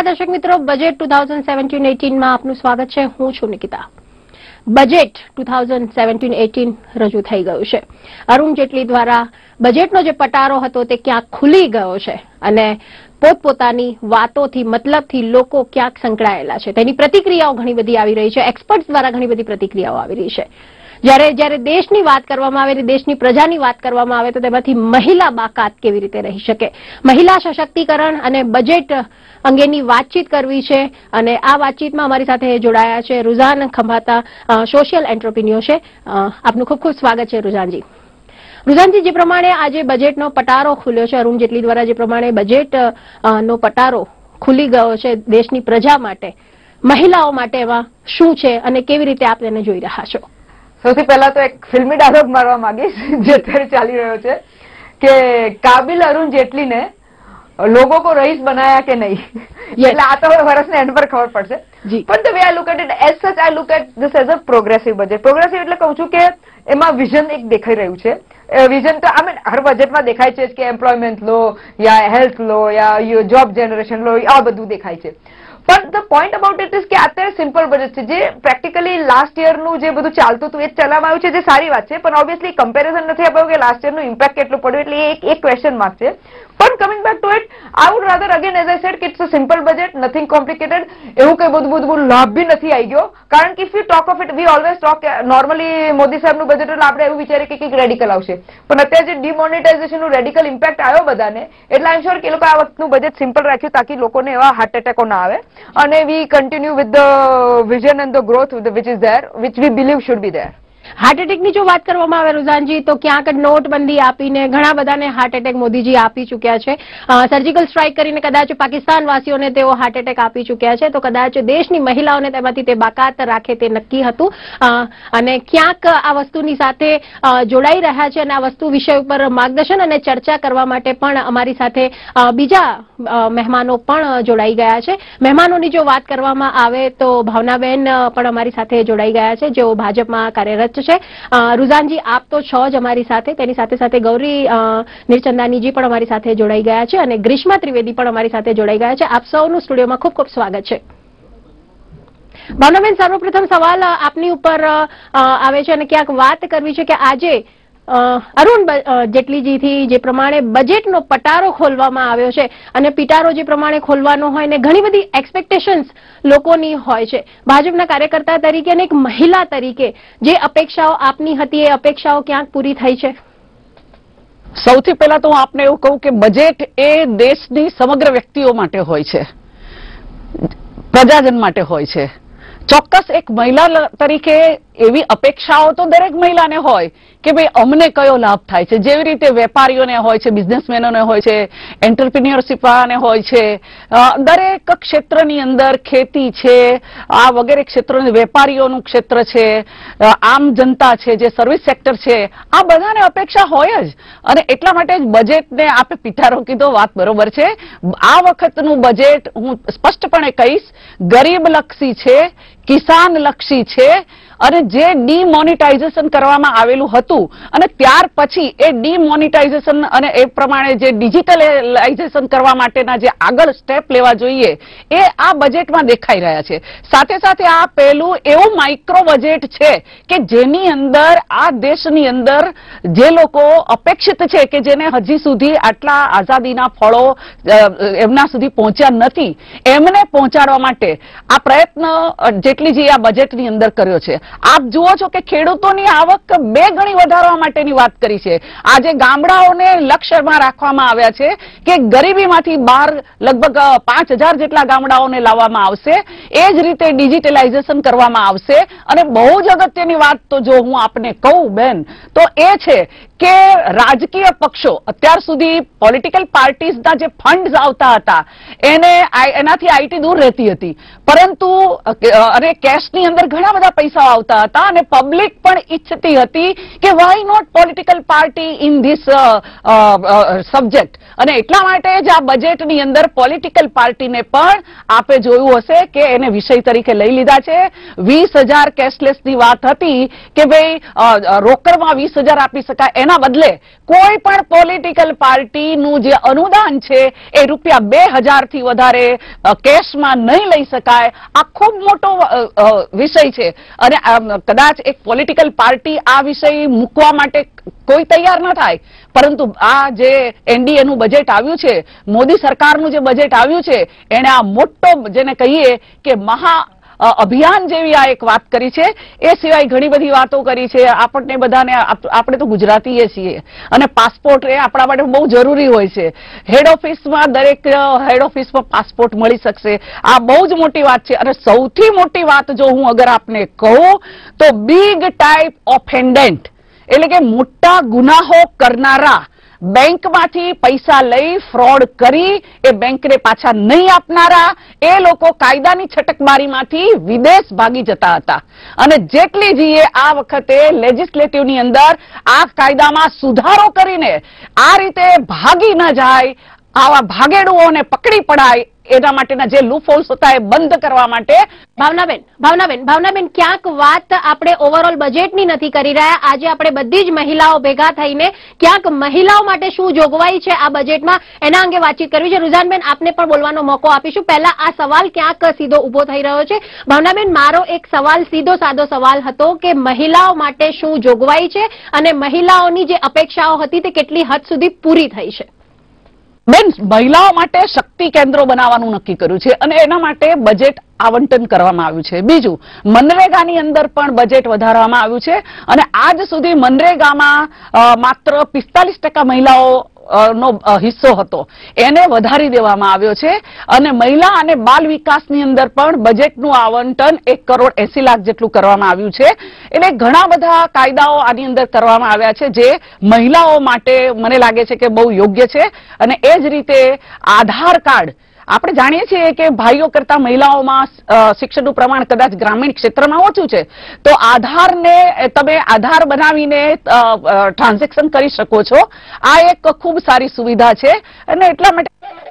દર્શક મિત્રો, બજેટ 2017-18 માં આપનું સ્વાગત છે. હું છું નિકિતા. બજેટ 2017-18 રજૂ થઈ ગયું છે. અરુણ જેટલી દ્વારા બજેટનો જે પટારો હતો તે ક્યાંક ખુલી ગયો છે અને પોતપોતાની વાતોથી મતલબથી લોકો ક્યાંક સંકળાયેલા છે. તેની પ્રતિક્રિયાઓ ઘણી બધી આવી રહી છે. એક્સપર્ટ્સ દ્વારા ઘણી બધી પ્રતિક્રિયાઓ આવી રહી છે. જ્યારે દેશની વાત કરવામાં આવે, દેશની પ્રજાની વાત કરવામાં આવે તો તેમાંથી મહિલા બાકાત કેવી રીતે રહી શકે, મહિલા સશક્તિકરણ અને બજેટ અંગેની વાતચીત કરવી છે. અને આ વાતચીતમાં અમારી સાથે જોડાયા છે રુઝાન ખંભાતા, સોશિયલ એન્ટરપ્રિન્યોર છે. આપનું ખૂબ ખૂબ સ્વાગત છે રુઝાનજી. રુઝાનજી, જે પ્રમાણે આજે બજેટનો પટારો ખુલ્યો છે, અરુણ જેટલી દ્વારા જે પ્રમાણે બજેટનો પટારો ખુલી ગયો છે દેશની પ્રજા માટે, મહિલાઓ માટે એમાં શું છે અને કેવી રીતે આપ તેને જોઈ રહ્યા છો? સૌથી પહેલા તો એક ફિલ્મી ડાયલોગ મારવા માંગીશ જે અત્યારે ચાલી રહ્યો છે કે કાબિલ અરુણ જેટલીને लोगों को रईस बनाया કે નહીં. એટલે આ તો વર્ષના એન્ડ પર ખબર પડશે. પણ the way I look at it as such, I look at this as a progressive budget. Progressive એટલે કહું છું કે એમાં વિઝન એક દેખાઈ રહ્યું છે. વિઝન તો આમ હર બજેટમાં દેખાય છે કે એમ્પ્લોયમેન્ટ લો યા હેલ્થ લો યા જોબ જનરેશન લો, આ બધું દેખાય છે. પણ the point about it is કે અત્યારે સિમ્પલ બજેટ છે જે પ્રેક્ટિકલી લાસ્ટ યરનું જે બધું ચાલતું હતું એ જ ચલાવવામાં આવ્યું છે, જે સારી વાત છે. પણ ઓબ્વિયસલી કમ્પેરિઝન નથી આપ્યું કે લાસ્ટ યરનું ઇમ્પેક્ટ કેટલું પડ્યું, એટલે એક ક્વેશ્ચન માર્ક છે. પણ coming back to it, I would rather again as I said કે it's a simple budget, nothing complicated. એવું કઈ બધું લાભ બી નથી આવી ગયો. કારણ કે if you talk of it, we always talk normally Modi સાહેબનું બજેટ એટલે આપણે એવું વિચારીએ કે કંઈક રેડિકલ આવશે. પણ અત્યારે જે ડિમોનેટાઇઝેશનનું રેડિકલ ઇમ્પેક્ટ આવ્યો બધાને, એટલે આઈ એમ શ્યોર કે એ લોકો આ વખતનું બજેટ સિમ્પલ રાખ્યું તાકી લોકોને એવા હાર્ટ એટેકો ના આવે. અને we continue with the vision and the growth which is there, which we believe should be there. Heart એટેકની જો વાત કરવામાં આવે રુઝાનજી, તો ક્યાંક નોટબંધી આપીને ઘણા બધાને હાર્ટ એટેક મોદીજી આપી ચૂક્યા છે. સર્જિકલ સ્ટ્રાઇક કરીને કદાચ પાકિસ્તાનવાસીઓને તેઓ હાર્ટ એટેક આપી ચૂક્યા છે. તો કદાચ દેશની મહિલાઓને તેમાંથી તે બાકાત રાખે તે નક્કી હતું. અને ક્યાંક આ વસ્તુની સાથે જોડાઈ રહ્યા છે અને આ વસ્તુ વિષય ઉપર માર્ગદર્શન અને ચર્ચા કરવા માટે પણ અમારી સાથે બીજા મહેમાનો પણ જોડાઈ ગયા છે. મહેમાનોની જો વાત કરવામાં આવે તો ભાવનાબેન પણ અમારી સાથે જોડાઈ ગયા છે, જેઓ ભાજપમાં કાર્યરત છે. રુઝાનજી, આપ તો છો જ અમારી સાથે, તેની સાથે સાથે ગૌરી નિરચંદાનીજી પણ અમારી સાથે જોડાઈ ગયા છે અને ગ્રીષ્મા ત્રિવેદી પણ અમારી સાથે જોડાઈ ગયા છે. આપ સૌનું સ્ટુડિયોમાં ખૂબ ખૂબ સ્વાગત છે. ભાવનાબેન, સર્વપ્રથમ સવાલ આપની ઉપર આવે છે અને ક્યાંક વાત કરવી છે કે આજે અરુણ જેટલીજીથી જે પ્રમાણે બજેટનો પટારો ખોલવામાં આવ્યો છે અને પિટારો જે પ્રમાણે ખોલવાનો હોય ને ઘણી બધી એક્સપેક્ટેશન્સ લોકોની હોય છે, ભાજપના કાર્યકર્તા તરીકે અને એક મહિલા તરીકે જે અપેક્ષાઓ આપની હતી એ અપેક્ષાઓ ક્યાંક પૂરી થઈ છે? સૌથી પહેલા તો હું આપને એવું કહું કે બજેટ એ દેશની સમગ્ર વ્યક્તિઓ માટે હોય છે, પ્રજાજન માટે હોય છે. ચોક્કસ એક મહિલા તરીકે એવી અપેક્ષાઓ તો દરેક મહિલાને હોય કે ભાઈ અમને કયો લાભ થાય છે. જેવી રીતે વેપારીઓને હોય છે, બિઝનેસમેનોને હોય છે, એન્ટરપ્રિન્યોરશિપ વાળાને હોય છે, દરેક ક્ષેત્રની અંદર ખેતી છે, આ વગેરે ક્ષેત્રોને, વેપારીઓનું ક્ષેત્ર છે, આમ જનતા છે, જે સર્વિસ સેક્ટર છે, આ બધાને અપેક્ષા હોય જ. અને એટલા માટે જ બજેટને આપે પિટારો કીધો, વાત બરોબર છે. આ વખતનું બજેટ હું સ્પષ્ટપણે કહીશ ગરીબલક્ષી છે, કિસાનલક્ષી છે. અને જે ડીમોનિટાઇઝેશન કરવામાં આવેલું હતું અને ત્યાર પછી એ ડીમોનિટાઇઝેશન અને એ પ્રમાણે જે ડિજિટલાઇઝેશન કરવા માટેના જે આગળ સ્ટેપ લેવા જોઈએ એ આ બજેટમાં દેખાઈ રહ્યા છે. સાથે સાથે આ પહેલું એવું માઇક્રો બજેટ છે કે જેની અંદર આ દેશની અંદર જે લોકો અપેક્ષિત છે કે જેને હજી સુધી આટલા આઝાદીના ફળો એમના સુધી પહોંચ્યા નથી, એમને પહોંચાડવા માટે આ પ્રયત્ન જેટલીજી આ બજેટની અંદર કર્યો છે. આપ જુઓ છો કે ખેડૂતોની આવક 2 ગણી વધારવા માટેની વાત કરી છે. આજે ગામડાઓને લક્ષ્યમાં રાખવામાં આવ્યા છે કે ગરીબીમાંથી બહાર લગભગ 5000 જેટલા ગામડાઓને લાવવામાં આવશે. એ જ રીતે ડિજિટલાઇઝેશન કરવામાં આવશે. અને બહુ જ અગત્યની વાત તો જો હું આપને કહું બેન તો એ છે કે રાજકીય પક્ષો અત્યાર સુધી પોલિટિકલ પાર્ટીઝના જે ફંડ્સ આવતા હતા એનાથી આઈટી દૂર રહેતી હતી, પરંતુ અને કેશની અંદર ઘણા બધા પૈસા આવતા હતા અને પબ્લિક પણ ઈચ્છતી હતી કે why not political party in this subject. અને એટલા માટે જ આ બજેટની અંદર પોલિટિકલ પાર્ટીને પણ આપે જોયું હશે કે એને વિષય તરીકે લઈ લીધા છે. 20,000 કેશલેસની વાત હતી કે ભાઈ રોકડમાં 20,000 આપી શકાય, એના બદલે કોઈ પણ પોલિટિકલ પાર્ટીનું જે અનુદાન છે એ ₹2000 થી વધારે કેશમાં નહીં લઈ શકાય. આ ખૂબ મોટો વિષય છે અને કદાચ એક પોલિટિકલ પાર્ટી આ વિષય મૂકવા માટે કોઈ તૈયાર ન થાય, પરંતુ આ જે એનડીએ નું બજેટ આવ્યું છે, મોદી સરકારનું જે બજેટ આવ્યું છે, એને આ મોટો જેને કહીએ કે મહા અભિયાન જેવી આ એક વાત કરી છે. એ સિવાય ઘણી બધી વાતો કરી છે. આપણને બધાને, આપણે તો ગુજરાતીએ છીએ અને પાસપોર્ટ એ આપણા માટે બહુ જરૂરી હોય છે. હેડ ઓફિસમાં દરેક હેડ ઓફિસમાં પાસપોર્ટ મળી શકશે. આ બહુ જ મોટી વાત છે. અને સૌથી મોટી વાત જો હું અગર આપને કહું તો બિગ ટાઈપ ઓફેન્ડન્ટ એટલે કે મોટા ગુનાહો કરનારા, બેંકમાંથી પૈસા લઈ ફ્રોડ કરી એ બેંકને પાછા નહીં આપનારા, એ લોકો કાયદાની છટકબારીમાંથી વિદેશ ભાગી જતા હતા. અને જેટલીજીએ આ વખતે લેજિસ્લેટિવની અંદર આ કાયદામાં સુધારો કરીને આ રીતે ભાગી ન જાય, આવા ભાગેડુઓને પકડી પડાય, એના માટેના જે લૂપહોલ્સ હતા એ બંધ કરવા માટે. ભાવનાબેન ક્યાંક વાત આપણે ઓવરઓલ બજેટની નથી કરી રહ્યા. આજે આપણે બધી જ મહિલાઓ ભેગા થઈને ક્યાંક મહિલાઓ માટે શું જોગવાઈ છે આ બજેટમાં એના અંગે વાતચીત કરવી છે. રુઝાનબેન, આપને પણ બોલવાનો મોકો આપીશું. પહેલા આ સવાલ ક્યાંક સીધો ઉભો થઈ રહ્યો છે. ભાવનાબેન, મારો એક સવાલ સીધો સાદો સવાલ હતો કે મહિલાઓ માટે શું જોગવાઈ છે અને મહિલાઓની જે અપેક્ષાઓ હતી તે કેટલી હદ સુધી પૂરી થઈ છે? બેન, મહિલાઓ માટે શક્તિ કેન્દ્રો બનાવવાનું નક્કી કર્યું છે અને એના માટે બજેટ આવંટન કરવામાં આવ્યું છે. બીજું, મનરેગાની અંદર પણ બજેટ વધારવામાં આવ્યું છે અને આજ સુધી મનરેગામાં માત્ર 45% મહિલાઓ નો હિસ્સો હતો, એને વધારી દેવામાં આવ્યો છે. અને મહિલા અને બાલ વિકાસની અંદર પણ બજેટનું આવંટન 1,80,00,000 જેટલું કરવામાં આવ્યું છે. એટલે ઘણા બધા કાયદાઓ આની અંદર કરવામાં આવ્યા છે જે મહિલાઓ માટે મને લાગે છે કે બહુ યોગ્ય છે. અને એ જ રીતે આધાર કાર્ડ, આપણે જાણીએ છીએ કે ભાઈઓ કરતા મહિલાઓમાં શિક્ષણનું પ્રમાણ કદાચ ગ્રામીણ ક્ષેત્રમાં ઓછું છે, તો આધારને તમે આધાર બનાવીને ટ્રાન્ઝેક્શન કરી શકો છો. આ એક ખૂબ સારી સુવિધા છે અને એટલા માટે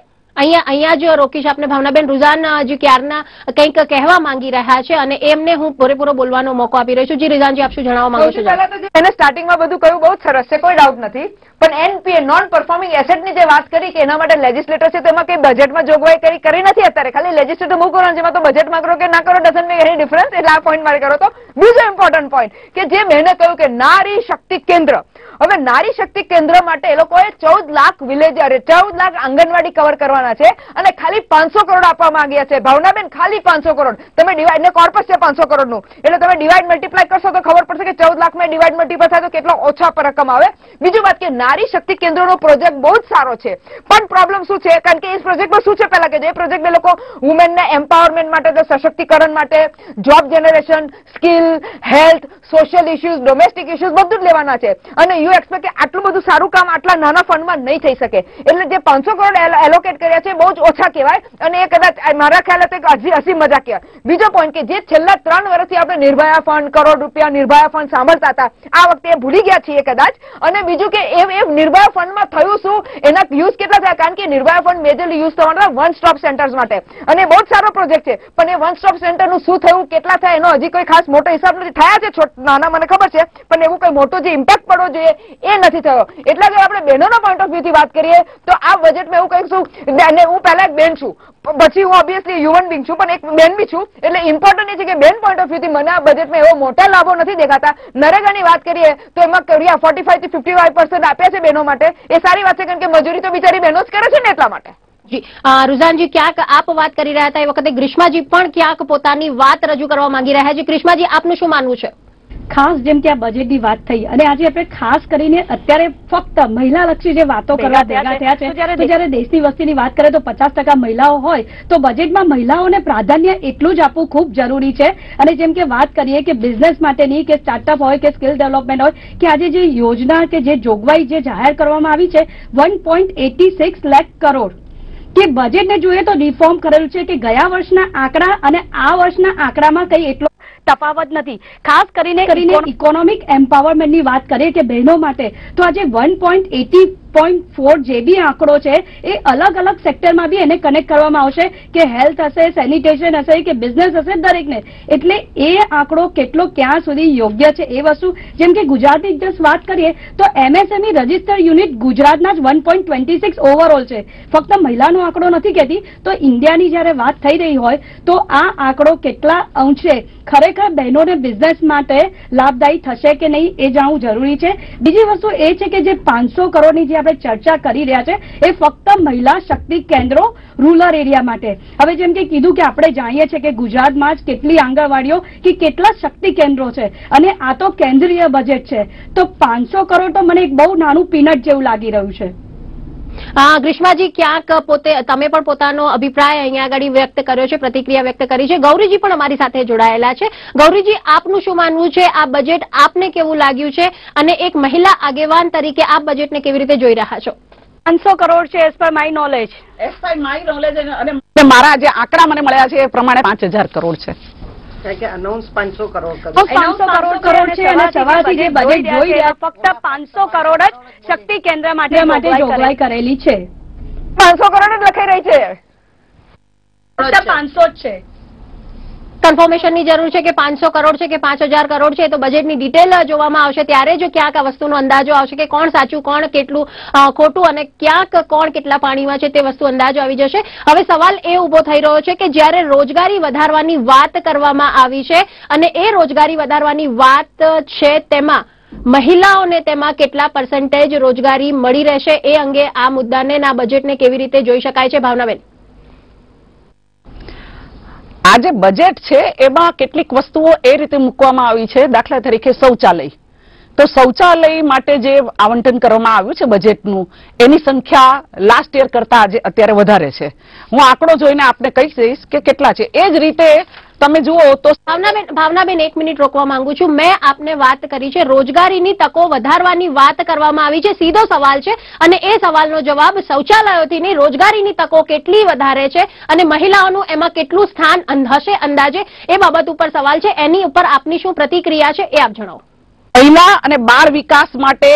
અહીંયા જ રોકીશ આપને. ભાવનાબેન, રુઝાનજી ક્યારના કંઈક કહેવા માંગી રહ્યા છે અને એમને હું પૂરેપૂરો બોલવાનો મોકો આપી રહી છું. જી રુઝાનજી, આપ શું જણાવવા માંગો છો? પહેલા તો એને સ્ટાર્ટિંગમાં બધું કહ્યું બહુ સરસ છે, કોઈ ડાઉટ નથી. પણ એનપીએ નોન પરફોર્મિંગ એસેટની જે વાત કરી કે એના માટે લેજિસ્લેટર છે, તેમાં કઈ બજેટમાં જોગવાઈ કરી નથી અત્યારે. ખાલી લેજિસ્લેટર મૂવ કરો, જેમાં તો બજેટમાં કરો કે ના કરો ડઝન્ટ મેક એની ડિફરન્સ. એટલે આ પોઈન્ટ મારે કરો. તો બીજો ઇમ્પોર્ટન્ટ પોઈન્ટ કે જે બહેને કહ્યું કે નારી શક્તિ કેન્દ્ર, હવે નારી શક્તિ કેન્દ્ર માટે એ લોકોએ 14 લાખ વિલેજ, 14 લાખ આંગણવાડી કવર કરવાના છે અને ખાલી 500 કરોડ આપવા માંગ્યા છે. ભાવનાબેન, ખાલી 500 કરોડ. તમે ડિવાઈડ ને કોર્પસ છે 500 કરોડનું, એટલે તમે ડિવાઈડ મલ્ટીપ્લાય કરશો તો ખબર પડશે કે 14 લાખમાં ડિવાઈડ મલ્ટીપ્લાય થાય તો કેટલો ઓછા રકમ આવે. બીજું વાત કે નારી શક્તિ કેન્દ્રનો પ્રોજેક્ટ બહુ જ સારો છે, પણ પ્રોબ્લેમ શું છે? કારણ કે એ પ્રોજેક્ટમાં શું છે, પહેલા કે જે પ્રોજેક્ટ એ લોકો વુમેનના એમ્પાવરમેન્ટ માટે, સશક્તિકરણ માટે, job generation, skill, health, social issues, domestic issues બધું જ લેવાના છે. અને યુ એક્સપેક્ટ કે આટલું બધું સારું કામ આટલા નાના ફંડમાં નહીં થઈ શકે. એટલે જે 500 કરોડ એલોકેટ કર્યા છે બહુ જ ઓછા કહેવાય અને એ કદાચ મારા ખ્યાલ હસી મજાક કહેવાય. બીજો પોઈન્ટ કે જે છેલ્લા 3 વર્ષથી આપણે નિર્ભયા ફંડ, કરોડ રૂપિયા નિર્ભયા ફંડ સાંભળતા હતા, આ વખતે એ ભૂલી ગયા છીએ કદાચ. અને બીજું કે એ નિર્ભયા ફંડમાં થયું શું, એના યુઝ કેટલા થયા? કારણ કે નિર્ભયા ફંડ મેજરલી યુઝ થવાના વન સ્ટોપ સેન્ટર્સ માટે અને બહુ જ સારો પ્રોજેક્ટ છે. પણ એ વન સ્ટોપ સેન્ટરનું શું થયું, કેટલા થયા, એનો હજી કોઈ ખાસ મોટો હિસાબ નથી. થયા છે નાના, મને ખબર છે, પણ એવું કોઈ મોટો જે ઇમ્પેક્ટ પડવો જોઈએ એ નથી થયો. એટલે કે આપણે બહેનોના પોઈન્ટ ઓફ વ્યૂથી વાત કરીએ તો આ બજેટમાં એવું કહીશું, અને હું પહેલા એક બેન છું, પછી હું ઓબ્વિયસલી હ્યુમન બિંગ છું, પણ એક બેન બી છું. એટલે ઇમ્પોર્ટન્ટ એ છે કે બેન પોઈન્ટ ઓફ વ્યૂથી મને આ બજેટમાં એવો મોટા લાભો નથી દેખાતા. નરેગાની વાત કરીએ તો એમાં 45 થી 55% આપ્યા છે બહેનો માટે. એ સારી વાત છે, કારણ કે મજૂરી તો બિચારી બહેનો જ કરે છે ને, એટલા માટે. જી રુઝાનજી, ક્યાંક આપ વાત કરી રહ્યા હતા એ વખતે ગ્રીષ્માજી પણ ક્યાંક પોતાની વાત રજૂ કરવા માંગી રહ્યા છે. ગ્રીષ્માજી, આપનું શું માનવું છે? ખાસ જેમ કે આ બજેટની વાત થઈ અને આજે આપણે ખાસ કરીને અત્યારે ફક્ત મહિલાલક્ષી જે વાતો કરવા ભેગા થયા છે, તો જયારે દેશની વસ્તીની વાત કરીએ તો 50% મહિલાઓ હોય તો બજેટમાં મહિલાઓને પ્રાધાન્ય એટલું જ આપવું ખૂબ જરૂરી છે. અને જેમ કે વાત કરીએ કે બિઝનેસ માટેની કે સ્ટાર્ટઅપ હોય કે સ્કિલ ડેવલપમેન્ટ હોય કે આજે જે યોજના કે જે જોગવાઈ જે જાહેર કરવામાં આવી છે 1.86 લાખ કરોડ કે બજેટને જોઈએ તો રિફોર્મ કરેલું છે કે ગયા વર્ષના આંકડા અને આ વર્ષના આંકડામાં કઈ એટલો તફાવત નથી. ખાસ કરીને ઇકોનોમિક એમ્પાવરમેન્ટની વાત કરીએ કે બહેનો માટે તો આજે 1.80 1.4 જે બી આંકડો છે એ અલગ અલગ સેક્ટરમાં બી એને કનેક્ટ કરવામાં આવશે કે હેલ્થ હશે, સેનિટેશન હશે કે બિઝનેસ હશે, દરેકને. એટલે એ આંકડો કેટલો ક્યાં સુધી યોગ્ય છે એ વસ્તુ, જેમ કે ગુજરાતની જસ્ટ વાત કરીએ તો MSME રજીસ્ટર્ડ યુનિટ ગુજરાતના જ 1.26 ઓવરઓલ છે. ફક્ત મહિલાનો આંકડો નથી કહેતી. તો ઇન્ડિયાની જયારે વાત થઈ રહી હોય તો આ આંકડો કેટલા અંશે ખરેખર બહેનોને બિઝનેસ માટે લાભદાયી થશે કે નહીં એ જાણવું જરૂરી છે. બીજી વસ્તુ એ છે કે જે 500 કરોડની જે આપણે ચર્ચા કરી રહ્યા છે એ ફક્ત મહિલા શક્તિ કેન્દ્રો રૂરલ એરિયા માટે. હવે જેમ કે કીધું કે આપણે જાણીએ છીએ કે ગુજરાતમાં જ કેટલી આંગણવાડીઓ કે કેટલા શક્તિ કેન્દ્રો છે અને આ તો કેન્દ્રીય બજેટ છે. તો 500 કરોડ તો મને એક બહુ નાનું પીનટ જેવું લાગી રહ્યું છે. ગ્રીષ્માજી, ક્યાંક તમે પણ પોતાનો અભિપ્રાય અહીંયા આગળ વ્યક્ત કર્યો છે, પ્રતિક્રિયા વ્યક્ત કરી છે. ગૌરીજી પણ અમારી સાથે જોડાયેલા છે. ગૌરીજી, આપનું શું માનવું છે? આ બજેટ આપને કેવું લાગ્યું છે અને એક મહિલા આગેવાન તરીકે આપ બજેટને કેવી રીતે જોઈ રહ્યા છો? 500 કરોડ છે એઝ પર માય નોલેજ. અને મારા જે આંકડા મને મળ્યા છે એ પ્રમાણે 5000 કરોડ છે. અનાઉન્સ 500 કરોડ છે અને સવારથી જે બજેટ જોઈ રહ્યા ફક્ત 500 કરોડ જ શક્તિ કેન્દ્ર માટે જોગવાઈ કરેલી છે. 500 કરોડ જ લખાઈ રહી છે. ફક્ત 500 જ છે. કન્ફર્મેશનની જરૂર છે કે 500 કરોડ છે કે 5000 કરોડ છે. તો બજેટની ડિટેલ જોવામાં આવશે ત્યારે જો ક્યાંક આ વસ્તુનો અંદાજો આવશે કે કોણ સાચું, કોણ કેટલું ખોટું અને ક્યાંક કોણ કેટલા પાણીમાં છે તે વસ્તુ અંદાજો આવી જશે. હવે સવાલ એ ઉભો થઈ રહ્યો છે કે જ્યારે રોજગારી વધારવાની વાત કરવામાં આવી છે અને એ રોજગારી વધારવાની વાત છે તેમાં મહિલાઓને તેમાં કેટલા % રોજગારી મળી રહેશે એ અંગે આ મુદ્દાને આ બજેટને કેવી રીતે જોઈ શકાય છે? ભાવનાબેન, આ જે બજેટ છે એમાં કેટલીક વસ્તુઓ એ રીતે મૂકવામાં આવી છે. દાખલા તરીકે શૌચાલય. તો શૌચાલય માટે જે આવંટન કરવામાં આવ્યું છે બજેટનું, એની સંખ્યા લાસ્ટ યર કરતા આજે અત્યારે વધારે છે. હું આંકડો જોઈને આપને કહી દઈશ કે કેટલા છે. એ જ રીતે તમે જુઓ તો ભાવનાબેન 1 મિનિટ રોકવા માંગુ છું. મેં આપને વાત કરી છે રોજગારીની તકો વધારવાની વાત કરવામાં આવી છે. સીધો સવાલ છે અને એ સવાલનો જવાબ શૌચાલયોથી નહીં, રોજગારીની તકો કેટલી વધારે છે અને મહિલાઓનું એમાં કેટલું સ્થાન હશે અંદાજે એ બાબત ઉપર સવાલ છે. એની ઉપર આપની શું પ્રતિક્રિયા છે એ આપ જણાવો. મહિલા અને બાળ વિકાસ માટે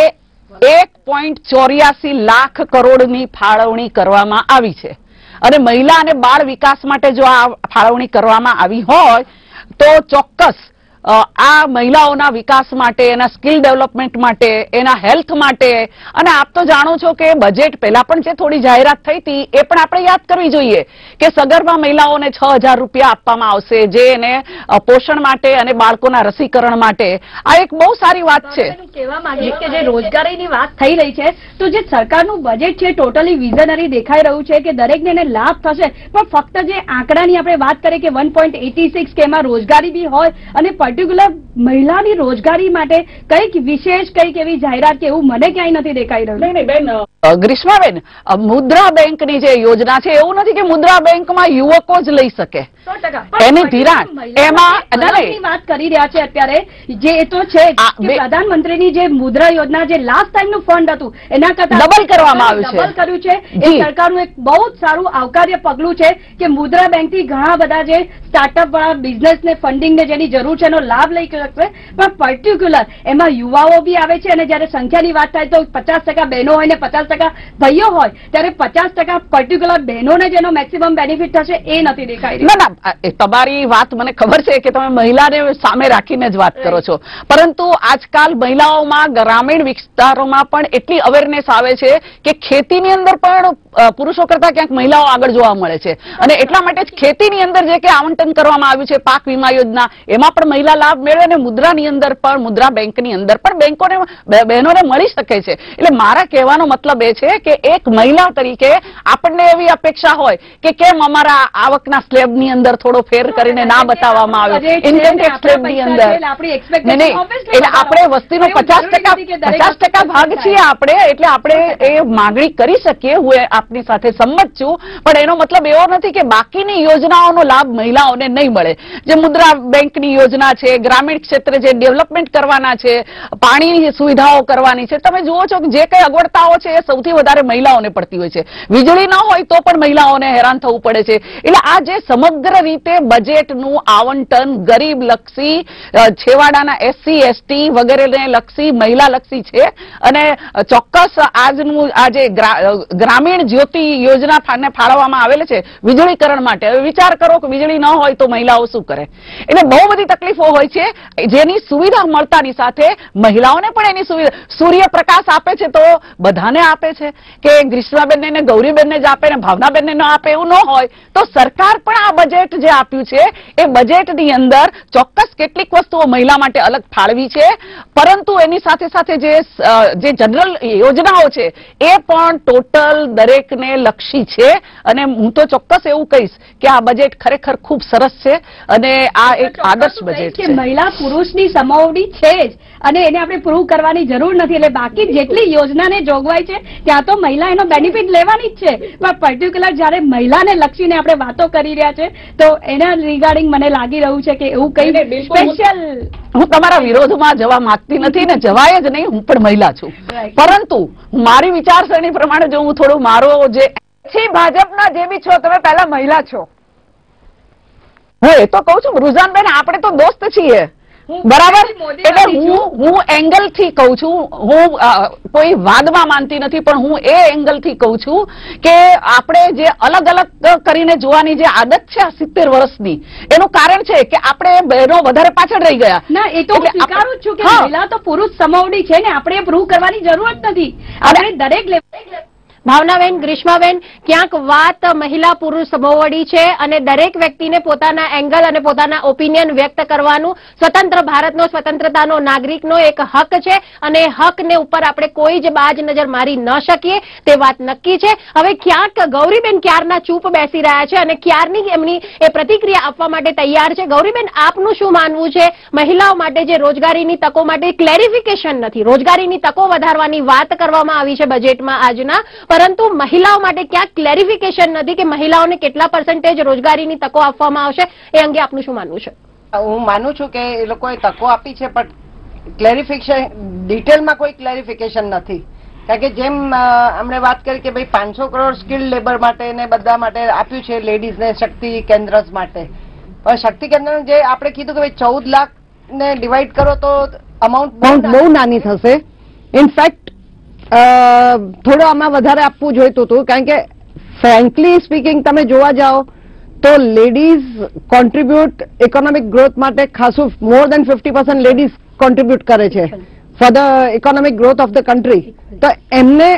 1.84 લાખ કરોડની ફાળવણી કરવામાં આવી છે. અને મહિલા અને બાળ વિકાસ માટે જો આ ફાળવણી કરવામાં આવી હોય તો ચોક્કસ આ મહિલાઓના વિકાસ માટે, એના સ્કિલ ડેવલપમેન્ટ માટે, એના હેલ્થ માટે. અને આપ તો જાણો છો કે બજેટ પહેલા પણ જે થોડી જાહેરાત થઈ હતી એ પણ આપણે યાદ કરવી જોઈએ કે સગર્ભા મહિલાઓને 6000 રૂપિયા આપવામાં આવશે, જે એને પોષણ માટે અને બાળકોના રસીકરણ માટે. આ એક બહુ સારી વાત છે. કહેવા માંગીએ કે જે રોજગારીની વાત થઈ રહી છે તો જે સરકારનું બજેટ છે ટોટલી વિઝનરી દેખાઈ રહ્યું છે કે દરેકને એને લાભ થશે. પણ ફક્ત જે આંકડાની આપણે વાત કરીએ કે 1.86 કે એમાં રોજગારી બી હોય અને પર્ટિક્યુલર મહિલાની રોજગારી માટે કઈક વિશેષ કઈક એવી જાહેરાત કે એવું મને ક્યાંય નથી દેખાઈ રહ્યું. નહીં બેન, ગ્રીષ્માબેન, મુદ્રા બેંકની જે યોજના છે એવું નથી કે મુદ્રા બેંકમાં યુવકો જ લઈ શકે. 100% એની ધિરાણ એમાં વાત કરી રહ્યા છે અત્યારે જે એ તો છે કે પ્રધાનમંત્રીની જે મુદ્રા યોજના જે લાસ્ટ ટાઈમનું ફંડ હતું એના કરતા ડબલ કરવામાં આવ્યું છે. ડબલ કર્યું છે. એ સરકારનું એક બહુ જ સારું આવકાર્ય પગલું છે કે મુદ્રા બેંકથી ઘણા બધા જે સ્ટાર્ટઅપ વાળા બિઝનેસને ફંડિંગને જેની જરૂર છે એનો લાભ લઈ શકશે. પણ પર્ટિક્યુલર એમાં યુવાઓ બી આવે છે અને જયારે સંખ્યાની વાત થાય તો 50% બહેનો હોય ને 50% ભાઈઓ હોય ત્યારે 50% પર્ટિક્યુલર બહેનોને જેનો મેક્સિમમ બેનિફિટ થશે એ નથી દેખાઈ રહ્યું. તમારી વાત મને ખબર છે કે તમે મહિલાને સામે રાખીને જ વાત કરો છો, પરંતુ આજકાલ મહિલાઓમાં ગ્રામીણ વિસ્તારોમાં પણ એટલી અવેરનેસ આવે છે કે ખેતીની અંદર પણ પુરુષો કરતા ક્યાંક મહિલાઓ આગળ જોવા મળે છે. અને એટલા માટે જ ખેતીની અંદર જે કે આવંટન કરવામાં આવ્યું છે પાક વીમા યોજના, એમાં પણ મહિલા લાભ મેળવે અને મુદ્રાની અંદર પણ, મુદ્રા બેંકની અંદર પણ બહેનોને મળી શકે છે. એટલે મારા કહેવાનો મતલબ એ છે કે એક મહિલા તરીકે આપણને એવી અપેક્ષા હોય કે કેમ અમારા આવકના સ્લેબની અંદર થોડો ફેર કરીને ના બતાવવામાં આવે, ઇન્કમ ટેક્સ સ્લેબની અંદર. એટલે આપણે વસ્તીનો 50% ભાગ છીએ આપણે, એટલે આપણે એ માંગણી કરી શકીએ. હું આપની સાથે સંમત છું, પણ એનો મતલબ એવો નથી કે બાકીની યોજનાઓનો લાભ મહિલાઓને નહીં મળે. જે મુદ્રા બેંકની યોજના છે, ગ્રામીણ ક્ષેત્રે જે ડેવલપમેન્ટ કરવાના છે, પાણીની સુવિધાઓ કરવાની છે, તમે જુઓ છો કે જે કઈ અગવડતાઓ છે એ સૌથી વધારે મહિલાઓને પડતી હોય છે. વીજળી ન હોય તો પણ મહિલાઓને હેરાન થવું પડે છે. એટલે આ જે સમગ્ર રીતે બજેટનું આવંટન ગરીબ લક્ષી, છેવાડાના SC ST વગેરેને લક્ષી, મહિલા લક્ષી છે. અને ચોક્કસ આજનું આ જે ગ્રામીણ જ્યોતિ યોજના ફાળવવામાં આવેલ છે વીજળીકરણ માટે, હવે વિચાર કરો કે વીજળી ન હોય તો મહિલાઓ શું કરે. એટલે બહુ બધી તકલીફો હોય છે, જેની સુવિધા મળતાની સાથે મહિલાઓને પણ એની સુવિધા, સૂર્યપ્રકાશ આપે છે તો બધાને આપે છે કે ગ્રીષ્માબેનને ને ગૌરીબેનને જ આપે ને ભાવનાબેનને ન આપે, એવું ન હોય. તો સરકાર પણ આ બજેટ જે આપ્યું છે એ બજેટની અંદર ચોક્કસ કેટલીક વસ્તુઓ મહિલા માટે અલગ ફાળવી છે, પરંતુ એની સાથે સાથે જે જનરલ યોજનાઓ છે એ પણ ટોટલ દરેકને લક્ષી છે. અને હું તો ચોક્કસ એવું કહીશ કે આ બજેટ ખરેખર ખૂબ સરસ છે અને આ એક આદર્શ બજેટ છે. મહિલા પુરુષની સમાવડી છે જ અને એને આપણે પ્રૂવ કરવાની જરૂર નથી. એટલે બાકી જેટલી યોજનાને જોગવાઈ છે ત્યાં તો મહિલા એનો બેનિફિટ લેવાની જ છે, પણ પર્ટિક્યુલર જયારે મહિલાને લક્ષીને આપણે વાતો કરી રહ્યા છે તો એના રિગાર્ડિંગ મને લાગી રહ્યું છે કે એવું કઈ સ્પેશિયલ. હું તમારા વિરોધમાં જવા માંગતી નથી ને જવાય જ નહીં, હું પણ મહિલા છું, પરંતુ મારી વિચારસરણી પ્રમાણે જો હું થોડું મારો જે ભાજપના જે બી છો તમે પહેલા મહિલા છો. હું એ તો કઉ છું રુઝાનબેન, આપણે તો દોસ્ત છીએ, બરાબર. એટલે હું એંગલ થી કઉ છું, હું કોઈ વાદમાં માનતી નથી, પણ હું એ એંગલ થી કઉ છું કે આપણે જે અલગ અલગ કરીને જોવાની જે આદત છે 70 વર્ષની, એનું કારણ છે કે આપણે બહેનો વધારે પાછળ રહી ગયા. ના, એ તો સ્વીકારું છું કે મહિલા તો પુરુષ સમાવડી છે ને, આપણે પ્રૂવ કરવાની જરૂર જ નથી. આપણે દરેક લેવલ. ભાવનાબેન, ગ્રીષ્માબેન, ક્યાંક વાત મહિલા પુરુષ સમોવડી છે અને દરેક વ્યક્તિને પોતાના એંગલ અને પોતાના ઓપિનિયન વ્યક્ત કરવાનું સ્વતંત્ર ભારતનો, સ્વતંત્રતાનો, નાગરિકનો એક હક છે અને હકને ઉપર આપણે કોઈ જ બાજ નજર મારી ન શકીએ, તે વાત નક્કી છે. હવે ક્યાંક ગૌરીબેન ક્યારના ચૂપ બેસી રહ્યા છે અને ક્યારની એમની એ પ્રતિક્રિયા આપવા માટે તૈયાર છે. ગૌરીબેન, આપનું શું માનવું છે મહિલાઓ માટે જે રોજગારીની તકો માટે ક્લેરિફિકેશન નથી, રોજગારીની તકો વધારવાની વાત કરવામાં આવી છે બજેટમાં આજના, પરંતુ મહિલાઓ માટે ક્યાંક ક્લેરિફિકેશન નથી કે મહિલાઓને કેટલા % રોજગારીની તકો આપવામાં આવશે, એ અંગે આપનું શું માનવું છે? હું માનું છું કે એ લોકોએ તકો આપી છે, પણ ક્લેરિફિકેશન ડિટેલમાં કોઈ ક્લેરિફિકેશન નથી. કારણ કે જેમ અમને વાત કરી કે ભાઈ 500 કરોડ સ્કિલ લેબર માટે ને બધા માટે આપ્યું છે, લેડીઝને શક્તિ કેન્દ્ર માટે, પણ શક્તિ કેન્દ્ર જે આપણે કીધું કે ભાઈ 14 લાખ ને ડિવાઈડ કરો તો અમાઉન્ટ બહુ નાની થશે. ઇનફેક્ટ થોડું આમાં વધારે આપવું જોઈતું હતું, કારણ કે ફ્રેન્કલી સ્પીકિંગ તમે જોવા જાઓ તો લેડીઝ કોન્ટ્રીબ્યુટ ઇકોનોમિક ગ્રોથ માટે ખાસું, મોર દેન 50% લેડીઝ કોન્ટ્રીબ્યુટ કરે છે for the economic growth of the country. તો એમને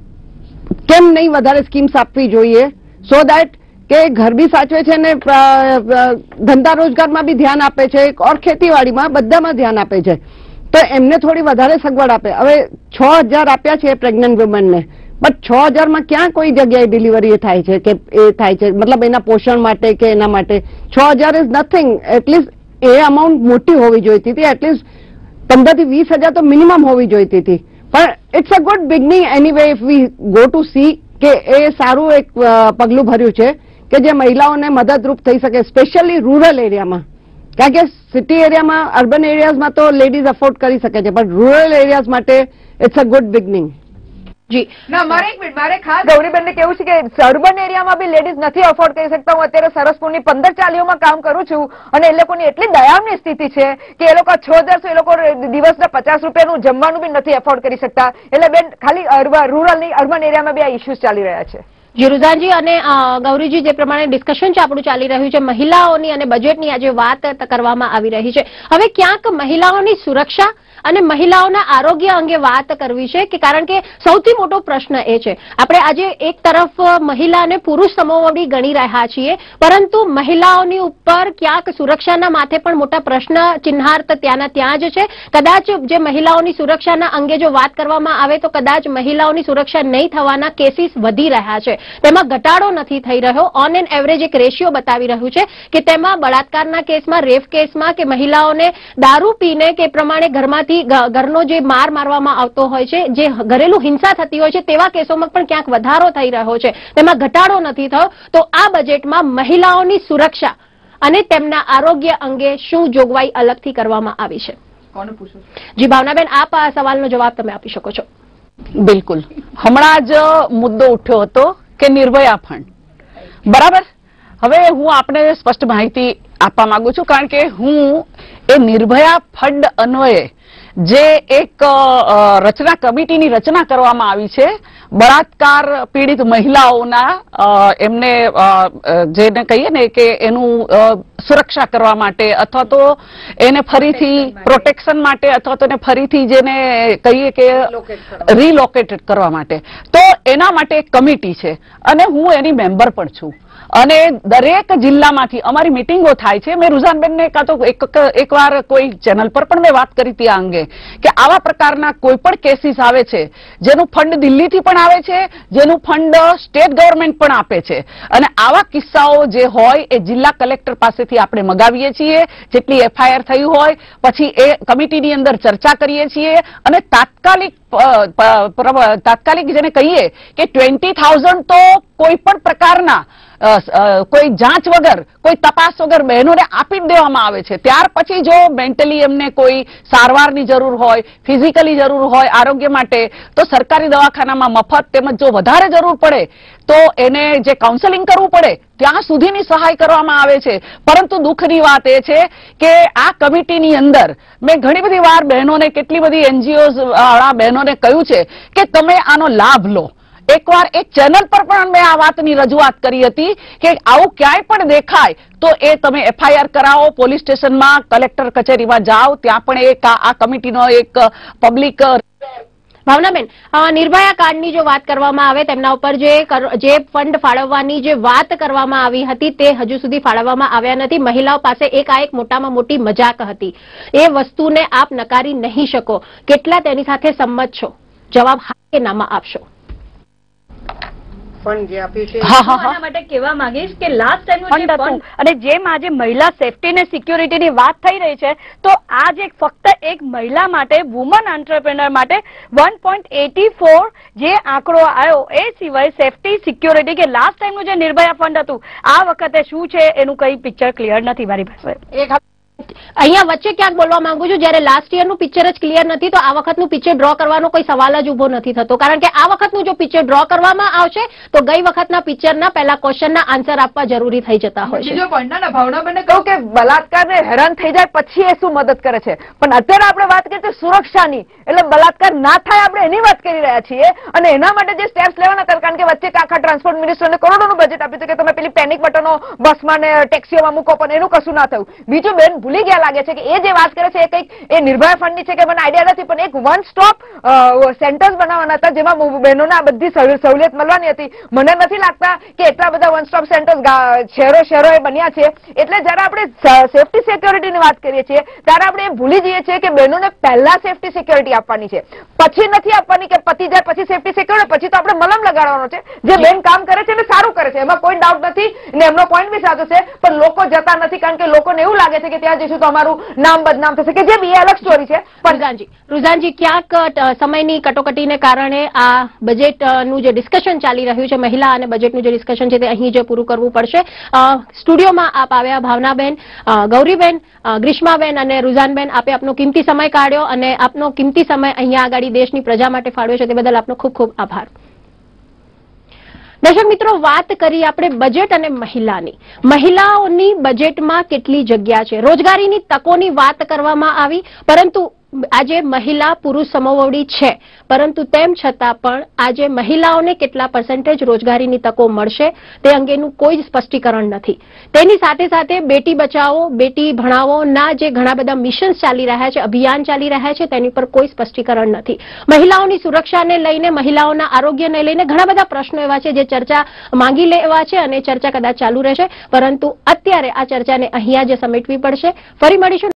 કેમ નહીં વધારે સ્કીમ્સ આપવી જોઈએ, સો દેટ કે ઘર બી સાચવે છે ને ધંધા રોજગારમાં બી ધ્યાન આપે છે ઓર ખેતીવાડીમાં બધામાં ધ્યાન આપે છે, તો એમને થોડી વધારે સગવડ આપે. હવે 6000 આપ્યા છે પ્રેગ્નન્ટ વુમનને, બટ 6000માં ક્યાં કોઈ જગ્યાએ ડિલિવરી થાય છે કે એ થાય છે, મતલબ એના પોષણ માટે કે એના માટે 6000 ઇઝ નથિંગ. એટલીસ્ટ એ અમાઉન્ટ મોટી હોવી જોઈતી હતી, એટલીસ્ટ 15 થી 20,000 તો મિનિમમ હોવી જોઈતી હતી. પણ it's a good beginning anyway if we go to see કે એ સારું એક પગલું ભર્યું છે કે જે મહિલાઓને મદદરૂપ થઈ શકે, સ્પેશિયલી રૂરલ એરિયામાં. કારણ કે સિટી એરિયામાં, અર્બન એરિયાઝમાં તો લેડીઝ અફોર્ડ કરી શકે છે, પણ રૂરલ એરિયાઝ માટે ઇટ્સ અ ગુડ બિગનિંગ. જી ના, મારે ખાસ ગૌરીબેનને કેવું છે કે અર્બન એરિયામાં બી લેડીઝ નથી અફોર્ડ કરી શકતા. હું અત્યારે સરસપુરની 15 ચાલીઓમાં કામ કરું છું અને એ લોકોની એટલી દયામની સ્થિતિ છે કે એ લોકો 6000 એ લોકો દિવસના 50 રૂપિયાનું જમવાનું બી નથી અફોર્ડ કરી શકતા. એટલે બેન, ખાલી રૂરલ નહીં, અર્બન એરિયામાં બી આ ઇસ્યુઝ ચાલી રહ્યા છે. જી રુઝાનજી અને ગૌરીજી, જે પ્રમાણે ડિસ્કશન છે આપણું ચાલી રહ્યું છે, મહિલાઓની અને બજેટની આજે વાત કરવામાં આવી રહી છે, હવે ક્યાંક મહિલાઓની સુરક્ષા અને મહિલાઓના આરોગ્ય અંગે વાત કરવી છે કે કારણ કે સૌથી મોટો પ્રશ્ન એ છે, આપણે આજે એક તરફ મહિલાને પુરુષ સમોવડી ગણી રહ્યા છીએ, પરંતુ મહિલાઓની ઉપર ક્યાંક સુરક્ષાના માથે પણ મોટા પ્રશ્ન ચિહ્નાર્થ ત્યાંના ત્યાં જ છે. કદાચ જે મહિલાઓની સુરક્ષાના અંગે જો વાત કરવામાં આવે તો કદાચ મહિલાઓની સુરક્ષા નહીં થવાના કેસીસ વધી રહ્યા છે, તેમાં ઘટાડો નથી થઈ રહ્યો. ઓન એન એવરેજ એક રેશિયો બતાવી રહ્યું છે કે તેમાં બળાત્કારના કેસમાં, રેપ કેસમાં કે મહિલાઓને દારૂ પીને કે પ્રમાણે ઘરનો જે માર મારવામાં આવતો હોય છે, જે ઘરેલું હિંસા થતી હોય છે, તેવા કેસોમાં પણ ક્યાંક વધારો થઈ રહ્યો છે, તેમાં ઘટાડો નથી થયો. તો આ બજેટમાં મહિલાઓની સુરક્ષા અને તેમના આરોગ્ય અંગે શું જોગવાઈ અલગથી કરવામાં આવી છે? કોને પૂછો? જી ભાવનાબેન, આપ આ સવાલનો જવાબ તમે આપી શકો છો. બિલકુલ. હમણાં જ મુદ્દો ઉઠ્યો હતો કે નિર્ભયા ફંડ, બરાબર. હવે હું આપને સ્પષ્ટ માહિતી આપવા માંગુ છું, કારણ કે હું એ નિર્ભયા ફંડ અન્વયે જે એક રચના કમિટીની રચના કરવામાં આવી છે બળાત્કાર પીડિત મહિલાઓના એમને જેને કહીએ ને કે એનું સુરક્ષા કરવા માટે અથવા તો એને ફરીથી પ્રોટેક્શન માટે અથવા તો એને ફરીથી જેને કહીએ કે રીલોકેટેડ કરવા માટે, તો એના માટે એક કમિટી છે અને હું એની મેમ્બર પણ છું. અને દરેક જિલ્લામાંથી અમારી મિટિંગો થાય છે. મેં રુઝાનબેનને કાં તો એકવાર કોઈ ચેનલ પર પણ મેં વાત કરી હતી આ અંગે કે આવા પ્રકારના કોઈ પણ કેસીસ આવે છે જેનું ફંડ દિલ્હીથી પણ આવે છે, જેનું ફંડ સ્ટેટ ગવર્મેન્ટ પણ આપે છે, અને આવા કિસ્સાઓ જે હોય એ જિલ્લા કલેક્ટર પાસેથી આપણે મગાવીએ છીએ. જેટલી FIR થઈ હોય પછી એ કમિટીની અંદર ચર્ચા કરીએ છીએ અને તાત્કાલિક જેને કહીએ કે 20,000 તો કોઈ પણ પ્રકારના કોઈ જાંચ વગર કોઈ તપાસ વગર બહેનોને આપી જ દેવામાં આવે છે. ત્યાર પછી જો મેન્ટલી એમને કોઈ સારવારની જરૂર હોય, ફિઝિકલી જરૂર હોય આરોગ્ય માટે, તો સરકારી દવાખાનામાં મફત, તેમજ જો વધારે જરૂર પડે તો એને જે કાઉન્સેલિંગ કરવું પડે ત્યાં સુધીની સહાય કરવામાં આવે છે. પરંતુ દુઃખની વાત એ છે કે આ કમિટીની અંદર મેં ઘણી બધી વાર બહેનોને, કેટલી બધી NGOs વાળા બહેનોને કહ્યું છે કે તમે આનો લાભ લો. એકવાર એક ચેનલ પર પણ મેં આ વાતની રજૂઆત કરી હતી કે આવું ક્યાંય પણ દેખાય તો એ તમે FIR કરાવો, પોલીસ સ્ટેશનમાં, કલેક્ટર કચેરીમાં જાઓ, ત્યાં પણ એક આ કમિટીનો એક પબ્લિક. ભાવનાબેન, નિર્ભયા કાર્ડની જો વાત કરવામાં આવે, તેમના ઉપર જે ફંડ ફાળવવાની જે વાત કરવામાં આવી હતી તે હજુ સુધી ફાળવવામાં આવ્યા નથી. મહિલાઓ પાસે એક મોટામાં મોટી મજાક હતી. એ વસ્તુને આપ નકારી નહીં શકો. કેટલા તેની સાથે સંમત છો? જવાબ હા કે નામાં આપશો. ફંડ જે આપ્યું છે આના માટે કહેવા માંગીશ કે લાસ્ટ ટાઈમ જે ફંડ અને જેમ આજે મહિલા સેફટી ને સિક્યોરિટીની વાત થઈ રહી છે, તો આ જે ફક્ત એક મહિલા માટે, વુમન એન્ટરપ્રેનર માટે 1.84 જે આંકડો આવ્યો, એ સિવાય સેફટી સિક્યોરિટી કે લાસ્ટ ટાઈમનું જે નિર્ભયા ફંડ હતું આ વખતે શું છે એનું કઈ પિક્ચર ક્લિયર નથી મારી પાસે. અહીંયા વચ્ચે ક્યાંક બોલવા માંગુ છું, જયારે લાસ્ટ યરનું પિક્ચર જ ક્લિયર નથી તો આ વખતનું પિક્ચર ડ્રો કરવાનો કોઈ સવાલ જ ઉભો નથી થતો. કારણ કે આ વખતનું જો પિક્ચર ડ્રો કરવામાં આવશે તો ગઈ વખતના પિક્ચરના પહેલા ક્વેશ્ચનના આન્સર આપવા જરૂરી થઈ જતા હોય છે. બીજો પોઈન્ટ ના ભાવનાબેને કહ્યું કે બલાત્કારને હેરાન થઈ જાય પછી એ શું મદદ કરે છે, પણ અત્યારે આપણે વાત કરીએ તો સુરક્ષાની, એટલે બલાત્કાર ના થાય આપણે એની વાત કરી રહ્યા છીએ. અને એના માટે જે સ્ટેપ્સ લેવાના હતા, કારણ કે વચ્ચે આખા ટ્રાન્સપોર્ટ મિનિસ્ટરને કરોડોનું બજેટ આપ્યું હતું કે તમે પેલી પેનિક બટનો બસમાં ને ટેક્સીઓમાં મૂકો, પણ એનું કશું ના થયું. બીજું બેન ભૂલી ગયા લાગે છે કે એ જે વાત કરે છે એ કંઈક એ નિર્ભયા ફંડની છે કે મને આઈડિયા નથી, પણ એક વન સ્ટોપ સેન્ટર્સ બનાવવાના હતા જેમાં બહેનોને આ બધી સહુલિયત મળવાની હતી. મને નથી લાગતા કે એટલા બધા વન સ્ટોપ સેન્ટર્સ શહેરો એ બન્યા છે. એટલે જયારે આપણે સેફટી સિક્યોરિટીની વાત કરીએ છીએ ત્યારે આપણે એ ભૂલી જઈએ છીએ કે બહેનોને પહેલા સેફટી સિક્યોરિટી આપવાની છે, પછી નથી આપવાની કે પતિ જાય પછી સેફટી સિક્યોરિટી, પછી તો આપણે મલમ લગાડવાનો છે. જે બેન કામ કરે છે એને સારું કરે છે, એમાં કોઈ ડાઉટ નથી ને એમનો પોઈન્ટ બી સાચો છે, પણ લોકો જતા નથી કારણ કે લોકોને એવું લાગે છે કે ત્યાં જઈશું તો અમારું નામ બદનામ થશે, કે જે બી અલગ સ્ટોરી છે. રુઝાનજી, ક્યાંક સમયની કટોકટીને કારણે આ બજેટનું જે ડિસ્કશન ચાલી રહ્યું છે, મહિલા અને બજેટનું જે ડિસ્કશન છે તે અહીં જે પૂરું કરવું પડશે. સ્ટુડિયોમાં આપ આવ્યા, ભાવનાબેન, ગૌરીબેન, ગ્રીષ્માબેન અને રુઝાનબેન, આપે આપનો કિંમતી સમય કાઢ્યો અને આપનો કિંમતી સમય અહીંયા આગળ દેશની પ્રજા માટે ફાળવ્યો છે તે બદલ આપનો ખૂબ ખૂબ આભાર. દર્શક મિત્રો, વાત કરી આપણે બજેટ અને મહિલાની. મહિલાઓની બજેટમાં કેટલી જગ્યા છે? રોજગારીની તકોની વાત કરવામાં આવી, પરંતુ આજે મહિલા પુરુષ સમોવડી છે, પરંતુ તેમ છતાં પણ આજે મહિલાઓને કેટલા % રોજગારીની તકો મળશે તે અંગેનું કોઈ જ સ્પષ્ટીકરણ નથી. તેની સાથે સાથે બેટી બચાવો, બેટી ભણાવોના જે ઘણા બધા મિશન્સ ચાલી રહ્યા છે, અભિયાન ચાલી રહ્યા છે, તેની પર કોઈ સ્પષ્ટીકરણ નથી. મહિલાઓની સુરક્ષાને લઈને, મહિલાઓના આરોગ્યને લઈને ઘણા બધા પ્રશ્નો એવા છે જે ચર્ચા માંગી લેવા છે અને ચર્ચા કદાચ ચાલુ રહેશે, પરંતુ અત્યારે આ ચર્ચાને અહીંયા જ સમેટવી પડશે. ફરી મળીશું.